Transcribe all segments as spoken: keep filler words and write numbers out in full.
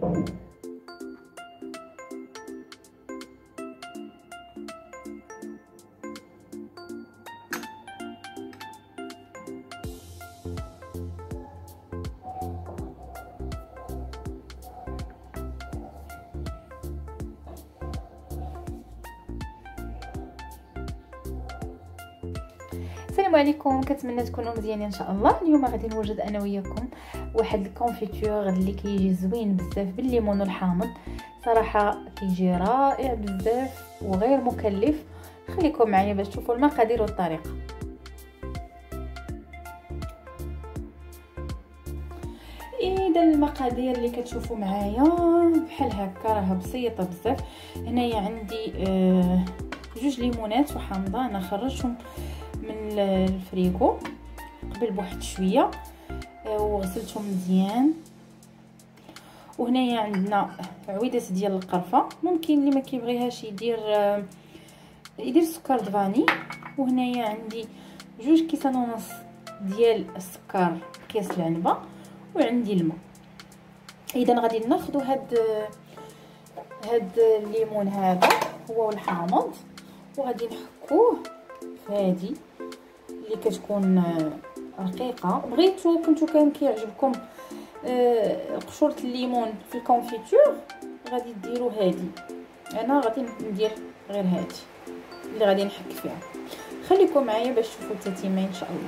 السلام عليكم، كنتمنى تكونوا مزيانين ان شاء الله. اليوم غادي نوجد انا وياكم واحد الكونفيتور اللي كيجي زوين بزاف بالليمون الحامض. صراحه كيجي رائع بزاف وغير مكلف. خليكم معايا باش تشوفوا المقادير والطريقه. اذا المقادير اللي كتشوفوا معايا بحال هكا راها بسيطه بزاف. هنايا عندي آه جوج ليمونات وحامضه، انا خرجتهم من الفريغو قبل بواحد شويه وغسلتهم مزيان. وهنايا عندنا عويدات ديال القرفه، ممكن اللي ما كيبغيهاش يدير يدير سكر دفاني. وهنايا عندي جوج كيسان ونص ديال السكر كيس العنبه، وعندي الماء. اذا غادي ناخذ هاد هاد الليمون هذا هو والحامض، وغادي نحكوه هادي اللي كتكون رقيقه. بغيتو كنتو كان كيعجبكم قشوره الليمون في الكونفيتور غادي ديروا هادي، انا غادي ندير غير هادي اللي غادي نحك فيها. خليكم معايا باش تشوفوا التتمه ان شاء الله.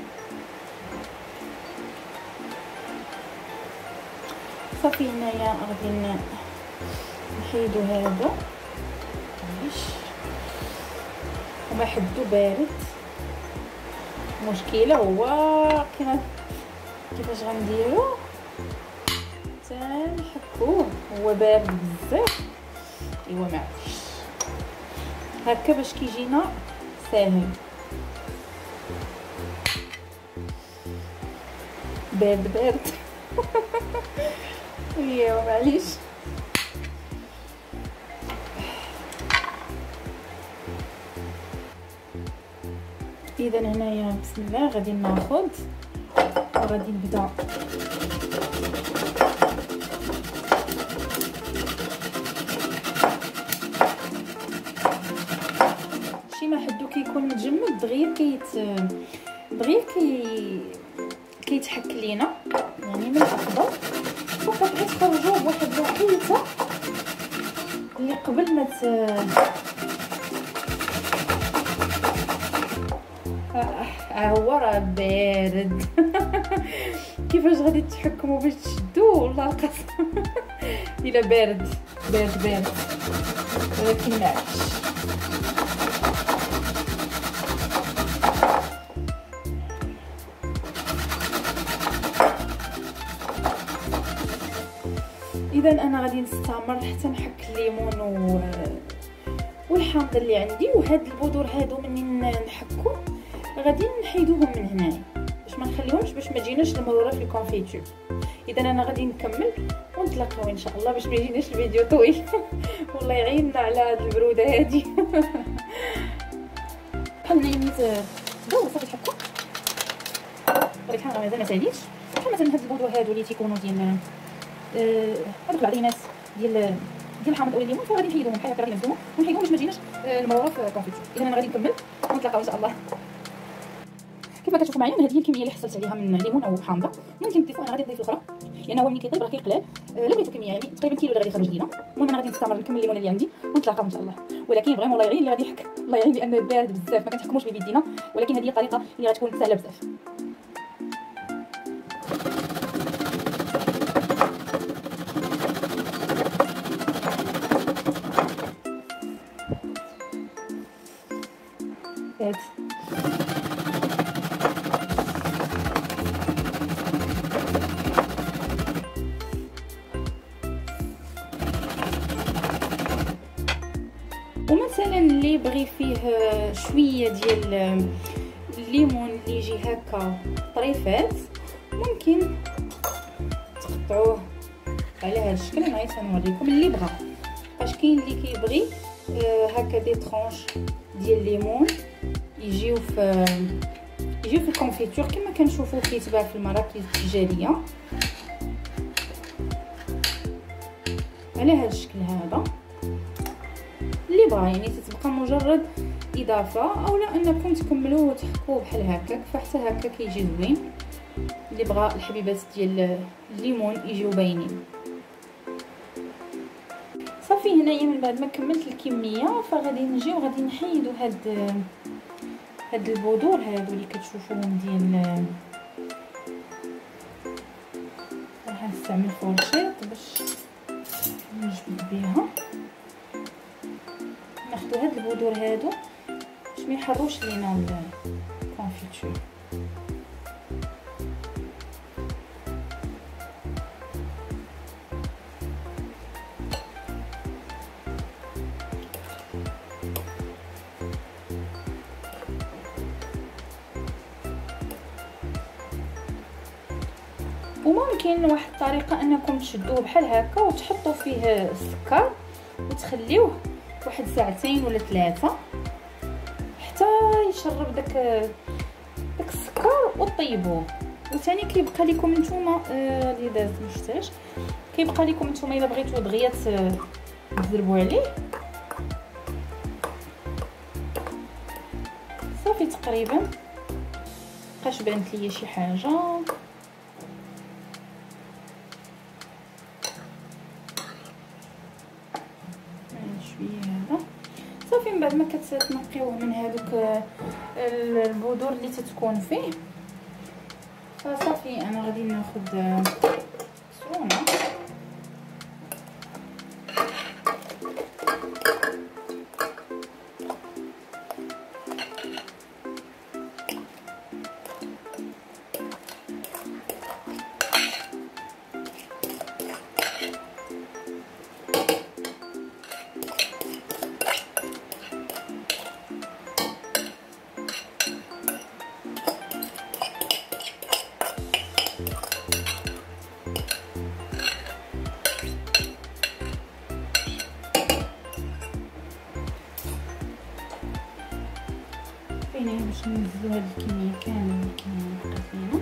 صافي هنايا غادي نحيدو هذا باش وما حدو بارد. المشكله هو كيفاش غنديرو تنحكوه هو بارد بزاف. ايوا معليش هكا باش كيجينا ساهل. بارد بارد ايوا معليش. اذا هنايا بسم الله غادي ناخذ وغادي نبدا شي ما حدو كيكون متجمد دغيا كيت دغيا كي كيتحك لينا، يعني من الافضل فقط غير تخرجوه بواحد الوقيته اللي قبل ما ت... هو راه بارد. كيفاش غادي تحكموا باش تشدوه؟ والله القسم الا بارد بارد بارد، ولكن معليش. اذا انا غادي نستمر حتى نحك الليمون و... والحامض اللي عندي. وهاد البذور هادو منين نحكو غادي نحيدوهم من هنايا باش ما نخليهمش باش ما تجيناش المروره في الكونفيتور. اذا انا غادي نكمل ونتلاقاو ان شاء الله باش ما يجيناش الفيديو طويل. والله يعيننا على هاد البروده هادي. بحال نيميت دو صافي تحكو بطبيعه الحال مازال ما ساليش. بحال مثلا هاد البذور هادو اللي تيكونوا ديال هادوك العينات ديال ديال الحامض او الليمون، فغادي نحيدوهم بحال هكا، غادي نهزوهم ونحيدوهم باش ما تجيناش المروره في الكونفيتور. اذا انا غادي نكمل ونتلاقاو ان شاء الله. كيف ما كتشوفوا معايا هذه هي الكميه اللي حصلت عليها من الليمون او حامضه. ممكن تضيفوا، انا غادي نضيف الاخرى لان هو ملي كيطيب راه كيقلال. أه لا بغيتو كميه يعني تقريبا كيلو اللي غادي يخرج لينا. المهم انا غادي نستمر نكمل الليمون اللي عندي ونتلاقاو ان شاء الله. ولكن فريمون الله يعين اللي غادي يحك، الله يعين، لان بارد بزاف ما كنتحكموش بيدينا، ولكن هذه الطريقه اللي غتكون سهله بزاف. هاد ومثلا اللي بغي فيه شويه ديال الليمون اللي يجي هكا طريفات ممكن تقطعوه على هذا الشكل. انا غير نوريكم اللي بغى، باش كاين اللي كيبغي هكا دي طرونش ديال الليمون يجيو في يجيو في الكونفيتور كما كنشوفوا كيتباع في المراكز التجاريه. على هذا الشكل هذا اللي بغا، يعني تتبقى مجرد اضافه اولا انكم تكملوه وتحكوه بحال هكاك، فحتى هكا كيجي زوين. اللي بغا الحبيبات ديال الليمون يجيو باينين. صافي هنايا من بعد ما كملت الكميه فغادي نجيو غادي نحيدو هاد هاد البذور هادو اللي كتشوفوهم ديال، راح نستعمل فورشيط باش نجبد بها. ناخدو هاد البذور هادو باش ما يحروش لينا الكونفيتور. وممكن واحد الطريقه انكم تشدوه بحال هكا وتحطوا فيه السكر وتخليوه واحد ساعتين ولا ثلاثه حتى يشرب داك داك السكر وطيبوه. وثاني كيبقى لكم نتوما آه اللي داز مشتاش، كيبقى لكم نتوما الا بغيتو دغيا تزربوا عليه. صافي تقريبا بقاش بانت ليا شي حاجه. صافي من بعد ما كتنقيوه من هذوك البذور اللي تتكون فيه فصافي انا غادي ناخذ سرونه فينا باش ننزلو هاد الكميه كامله اللي كاينه بقات لينا.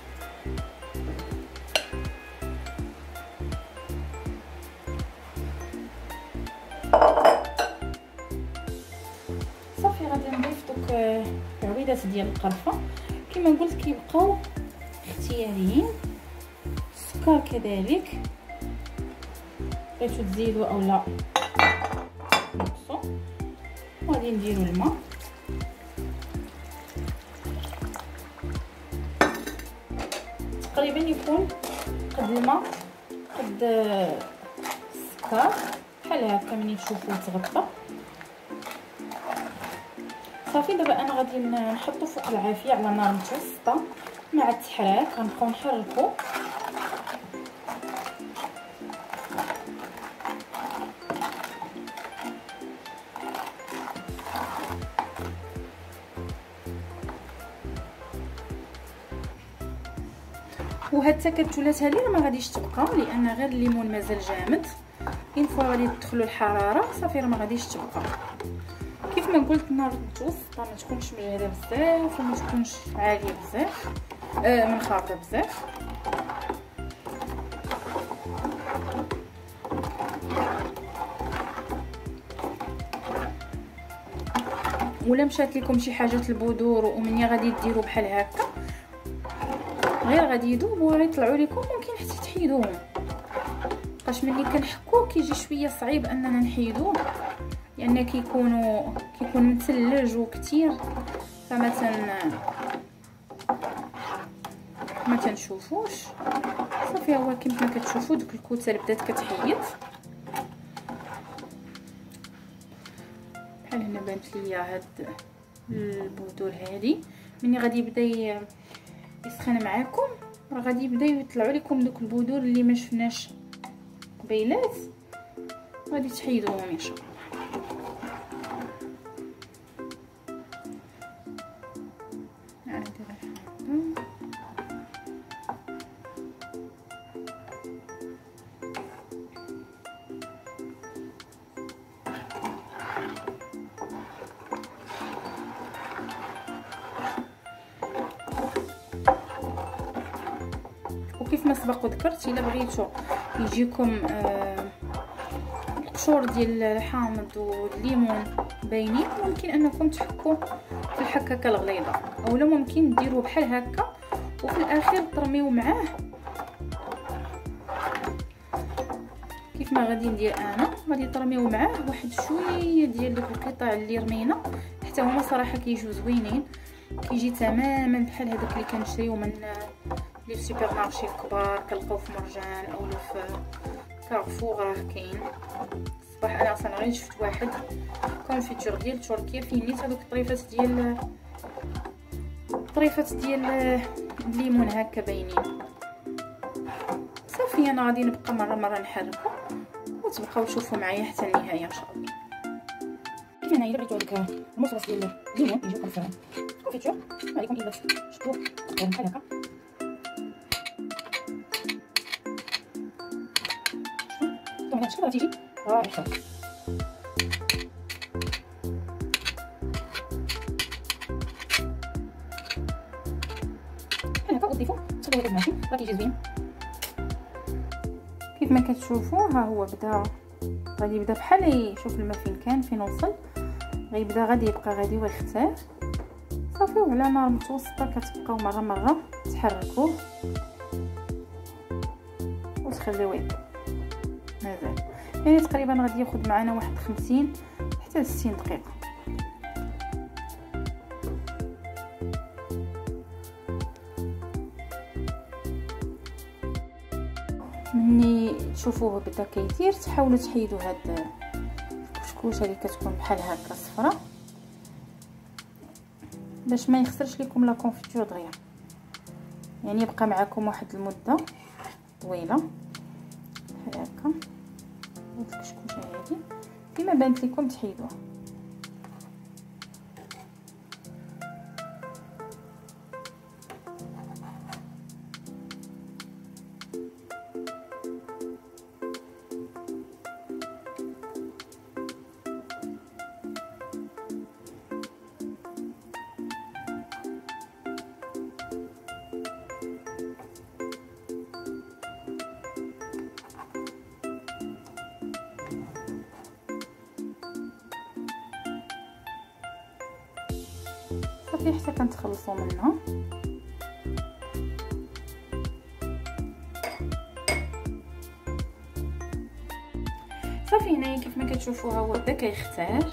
صافي غادي نضيف دوك العويدات ديال القرفه كما قلت كيبقاو اختياريين. السكر كذلك بغيتو تزيدوا اولا نقصوا. وغادي نديرو الماء تقريبا يكون قد الماء قد السكر بحال هكا ملي تشوفوه تغطى. صافي دابا انا غادي نحطو فوق العافيه على نار متوسطه مع التحراك. غنبقاو نحركو وهاد التكتلات هذه ما غاديش تبقى لان غير الليمون مازال جامد. اين فوا غادي تدخلوا الحراره صافي راه ما غاديش تبقى. كيف ما قلت النار متوسطه ما تكونش مجهده بزاف وما تكونش عاليه بزاف آه منخفضه بزاف. ولا مشات لكم شي حاجه البذور ومني غادي ديروا بحال هكا غير غادي يذوبوا وغادي يطلعوا لكم ممكن حتى تحيدوهم. باش ملي كنحكوه كيجي شويه صعيب اننا نحيدوه لان يعني كيكونوا كيكون مثلج وكثير فما تن ما تنشوفوش. صافي هو كيف ما كتشوفوا دوك الكتل بدات كتحيد بحال هنا بانت ليا هاد البذور هادي. ملي غادي يبدا يسخن معاكم راه غادي يبدا يطلعوا لكم دوك البذور اللي ما شفناش قبيلات غادي تحيدوهم ان شاء الله. وكيف ما سبق وذكرت الا بغيتو يجيكم آه القشور ديال الحامض والليمون باينين، ممكن انكم تحكوا في الحكاكه الغليظه، اولا ممكن ديروه بحال هكا وفي الاخير ترميو معاه كيف ما غادي ندير انا. غادي ترميو معاه واحد شويه ديال دوك القطع اللي رمينا، حتى هما صراحه كيجيو زوينين، كيجي تماما بحال هذاك اللي كنشريو من لي سوبر مارشي الكبار، كنلقاو في مرجان او في كارفور راه كاين. الصباح انا اصلا غير شفت واحد كونفيتور ديال تركيا فيه نيت هذوك الطريفات ديال الطريفات ديال الليمون هكا باينين. صافي انا غادي نبقى مره مره نحركو وتبقاو تشوفوا معايا حتى النهايه ان شاء الله. كيف هنايا درتو هذاك المصوص ديال الليمون يجيو في الكونفيتور، ما عليكم الا شفتوه بحال هكا. طبعا الشكل راه تيجي رائع حتى بحال هكا وتضيفوا تصبوا هذا الماشي راه كيجي زوين. كيف ما كتشوفوا ها هو بدا غادي يبدا بحال شوف الماء فين كان فين وصل، غيبدا غادي يبقى غادي ويختار. صافي وعلى نار متوسطه كتبقاو مره مره تحركوه وتخليوه يطيب مازال، يعني تقريبا غادي ياخذ معنا واحد خمسين حتى ستين دقيقه. مني تشوفوه بدا كيطير تحاولوا تحيدوا هاد الكشكوشه اللي كتكون بحال هكا صفراء باش ما يخسرش لكم لا كونفيتور دغيا، يعني يبقى معكم واحد المده طويله بحال هكا. هاد الكشكوشه هادي كيما بانت لكم تحيدوها. صافي حتى كنتخلصوا منها. صافي هنايا كيف ما كتشوفوا ها هو بدا كيختار.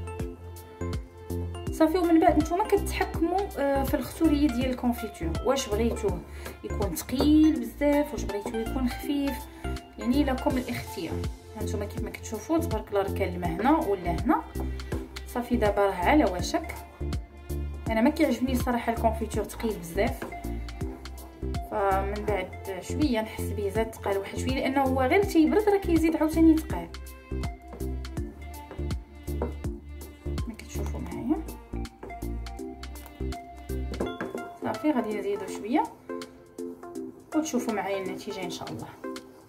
صافي ومن بعد نتوما كتحكموا في الختوريه ديال الكونفيتور، واش بغيتوه يكون ثقيل بزاف واش بغيتوه يكون خفيف، يعني لكم الاختيار. هانتوما كيف ما كتشوفوا تبارك الله راه كان الماء هنا ولا هنا. صافي دابا راه على وشك. انا ما كيعجبني صراحه الكونفيتور ثقيل بزاف، فمن بعد شويه نحس به زاد ثقال واحد شويه، لانه هو غير تيبرد راه كيزيد عاوتاني ثقال. ما كتشوفوا معايا صافي غادي نزيدو شويه وتشوفوا معايا النتيجه ان شاء الله.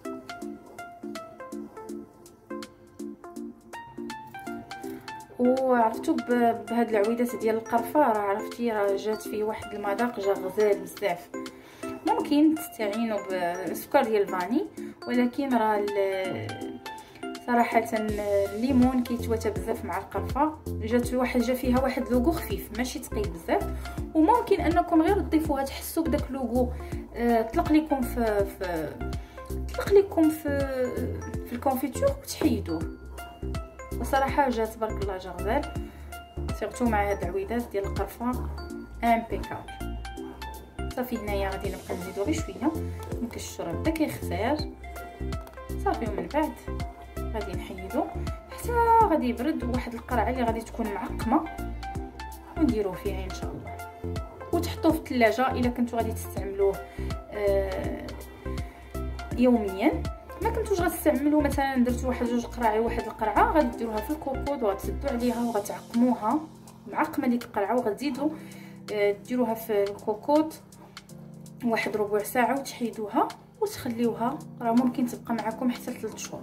وعرفتوا بهاد العويدات ديال القرفه راه عرفتي راه جات فيه واحد المذاق جا غزال بزاف. ممكن تستعينوا بالسكر ديال الفاني، ولكن راه صراحه الليمون كيتواتى بزاف مع القرفه. جات واحد جا فيها واحد لوغو خفيف ماشي ثقيل بزاف، وممكن انكم غير تضيفوها تحسوا بداك لوغو أه طلق لكم في, في طلق لكم في في الكونفيتور وتحيدوه. وصراحه جا تبارك الله جا غزال، سيرتو مع هاد العويدات ديال القرفه امبيكابل. صافي هنايا غادي نبقى نزيدو غير شويه، نكششو راه بدا كيختار. صافي ومن بعد غادي نحيدو حتى غادي يبرد، واحد القرعه اللي غادي تكون معقمه ونديروه فيها ان شاء الله. وتحطوه في الثلاجه الا كنتو غادي تستعملوه آه يوميا. ما كنتوش غتستعملوه مثلا درتو واحد جوج قراعي واحد القرعه غادي ديروها في الكوكود وغتسدو عليها وغتعقموها معقمه ديك القرعه، وغتزيدو آه ديروها في الكوكود واحد ربع ساعه وتحيدوها وتخليوها، راه ممكن تبقى معكم حتى ثلاثة شهور.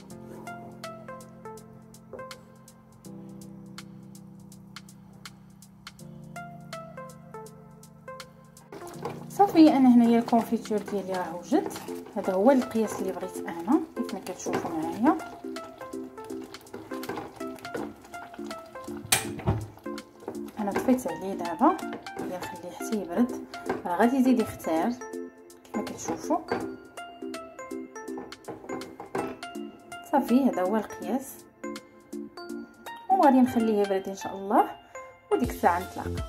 صافي انا هنايا الكونفيتور ديالي راه وجد. هذا هو القياس اللي بغيت انا كيف ما كتشوفوا معايا. طفيت عليه دابا، غادي نخليه حتى يبرد. راه غادي يزيد يختار كما كتشوفوا. صافي هذا هو القياس، وغادي نخليه يبرد ان شاء الله، وديك الساعه نتلاقى.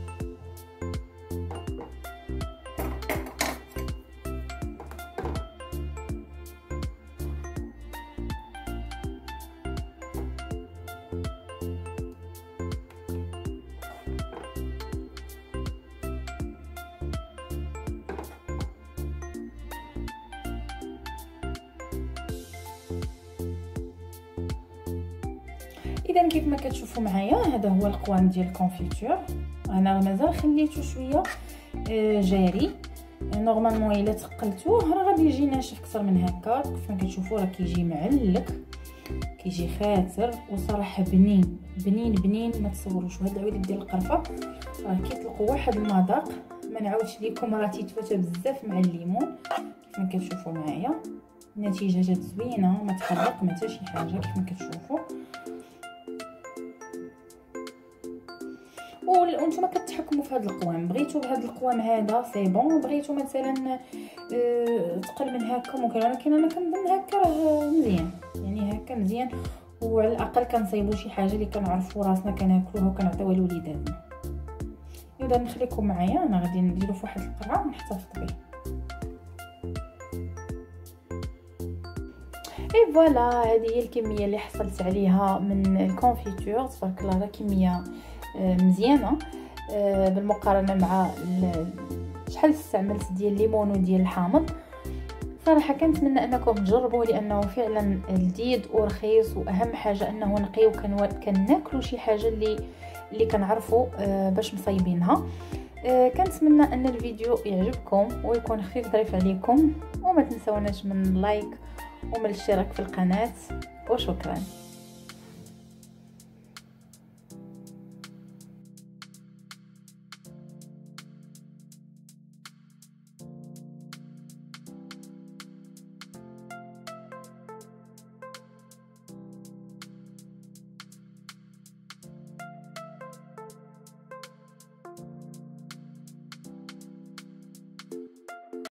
اذا كيف ما كتشوفوا معايا هذا هو القوام ديال الكونفيتور. انا مازال خليته شويه جاري، نورمالمون الا تقلتوه راه غادي يجي ناشف اكثر من هكا. كيف ما كتشوفوا راه كيجي معلق، كيجي خاتر، وصراحه بنين بنين بنين ما تصوروش. وهاد العويد ديال القرفه راه كيطلقوا واحد المذاق ما نعاودش لكم، راه تيتفوت بزاف مع الليمون. كيف ما كتشوفوا معايا النتيجه جات زوينه، ما تحرق ما حتى شي حاجه كيف ما كتشوفوا. وانتم كتحكموا في هذا القوام، بغيتوا بهذا القوام هذا سي بون، بغيتوا مثلا أه تقل من هكا ممكن، ولكن انا كنظن هكا راه مزيان، يعني هكا مزيان. وعلى الاقل كنصايبوا شي حاجه اللي كنعرفوا راسنا كناكلوها وكنعطيوها لوليداتنا. اذا نخليكم معايا، انا غادي نديرو في واحد القرعه ونحتفظ به. اي فوالا، هذه هي الكميه اللي حصلت عليها من الكونفيتور. تبارك الله راه كميه مزيانه بالمقارنه مع شحال استعملت ديال الليمون وديال الحامض. صراحه كنتمنى انكم تجربوا، لانه فعلا لذيذ ورخيص، واهم حاجه انه نقي وكناكلوا شي حاجه اللي اللي كنعرفوا باش مصايبينها. كنتمنى ان الفيديو يعجبكم ويكون خفيف ظريف عليكم، وما تنسوناش من اللايك ومن الاشتراك في القناه، وشكرا.